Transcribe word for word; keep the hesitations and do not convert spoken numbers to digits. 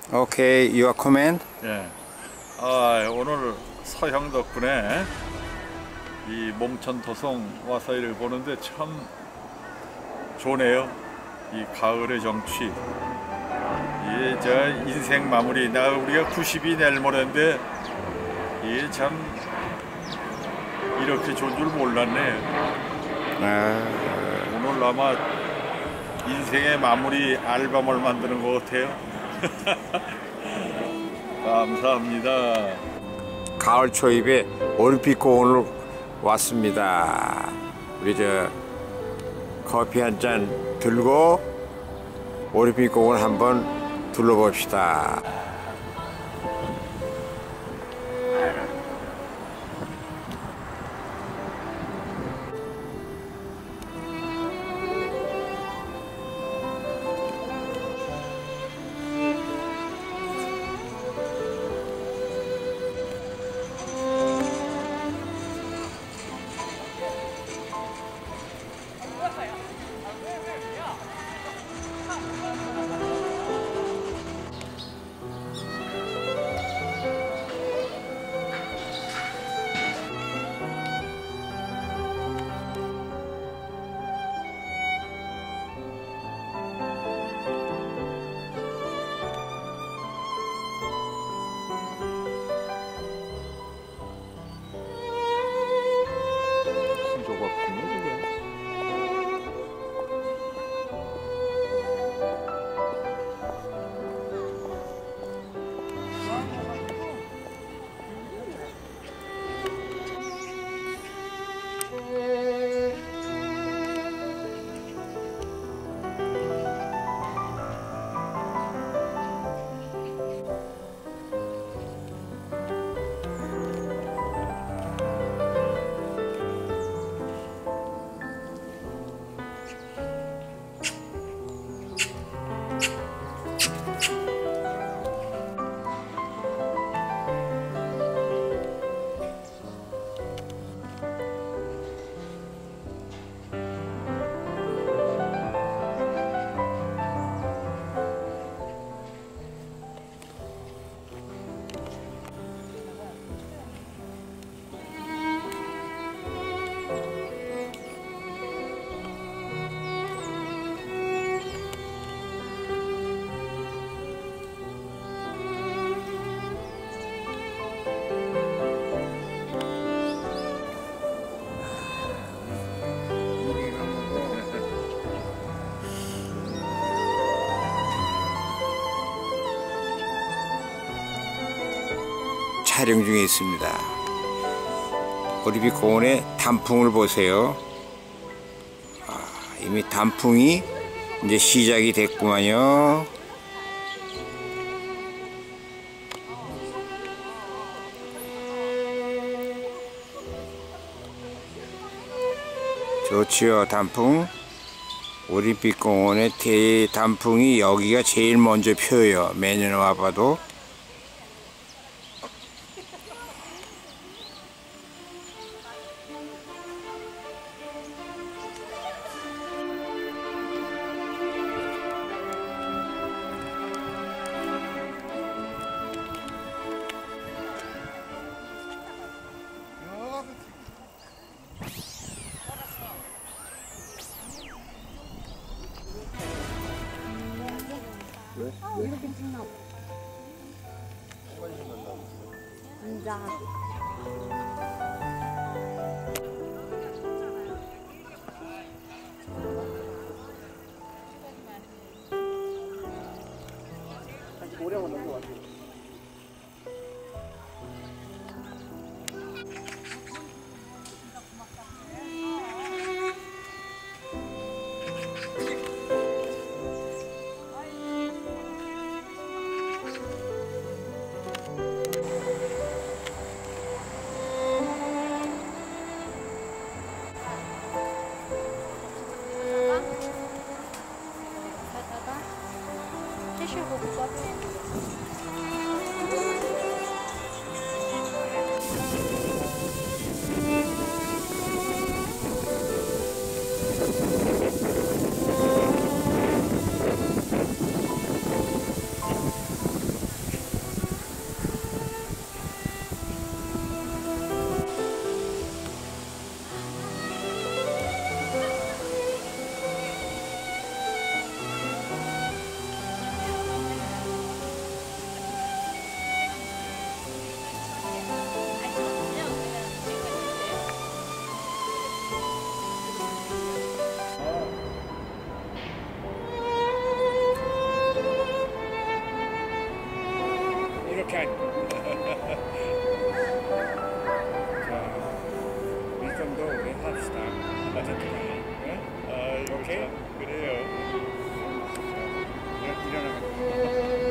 Okay, your comment? 예. 아, 오늘 서형 덕분에 이 몽천토성 와서 이를 보는데 참 좋네요. 이 가을의 정취. 이게 저 인생 마무리. 나 우리가 구십이 내일 모레인데 이게 참 이렇게 좋은 줄 몰랐네. 아... 오늘 아마 인생의 마무리 앨범을 만드는 것 같아요. 감사합니다. 가을 초입에 올림픽 공원으로 왔습니다. 우리 저 커피 한 잔 들고 올림픽 공원 한번 둘러봅시다. 촬영 중에 있습니다. 올림픽 공원의 단풍을 보세요. 아, 이미 단풍이 이제 시작이 됐구만요. 좋지요, 단풍. 올림픽 공원의 대단풍이 여기가 제일 먼저 펴요. 매년 와봐도. 아, 이렇게 찍나 봐. 앉아. 오래 오는 거 같아. 티슈 국 이렇게 하니. 자, 이 정도 우리 합시다. 어쨌든 네? 아, 오케이? 그래요. 자, 일어나면